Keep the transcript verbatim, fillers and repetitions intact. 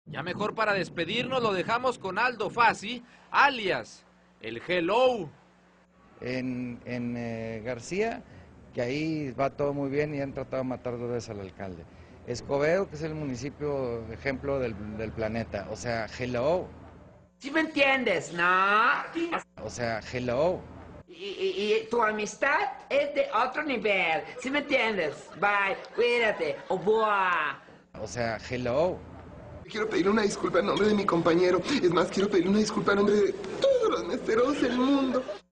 Ya mejor para despedirnos lo dejamos con Aldo Fassi, alias el Hello. En, en eh, García, que ahí va todo muy bien y han tratado de matar dos veces al alcalde. Escobedo, que es el municipio ejemplo del, del planeta, o sea, hello. ¿Sí me entiendes, no? O sea, hello. Y, y, y tu amistad es de otro nivel, ¿sí me entiendes? Bye, cuídate, au revoir. O sea, hello. Quiero pedirle una disculpa en nombre de mi compañero. Es más, quiero pedirle una disculpa en nombre de todos los meseros del mundo.